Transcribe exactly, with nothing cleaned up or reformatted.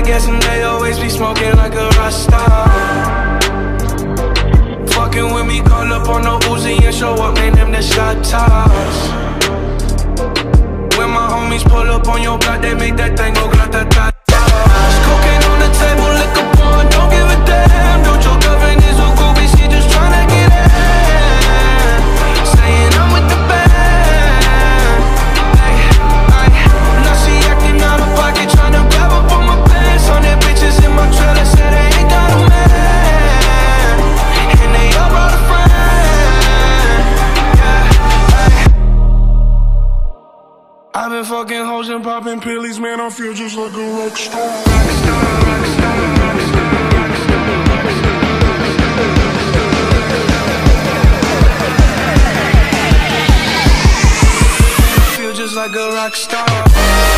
I guess and they always be smoking like a Rasta. Fucking with me, call up on the Uzi and show up, man, them the shot toss. When my homies pull up on your block, they make that thing go grata-ta-ta. Cocaine on the table, liquor porn, don't give a damn. Don't your girlfriend is a groupie, she just tryna get in. Saying I'm with the band. Ay, ay. Now she acting out of pocket, tryna grab up on my pants. On their bitches in my trailer, said they ain't got a man. And they all brought a friend. Yeah, ay. I've been fucking hoes and popping pillies, man, I feel just like a rock star. Rockstar, rockstar, rockstar, rockstar, rockstar. I feel just like a rock star.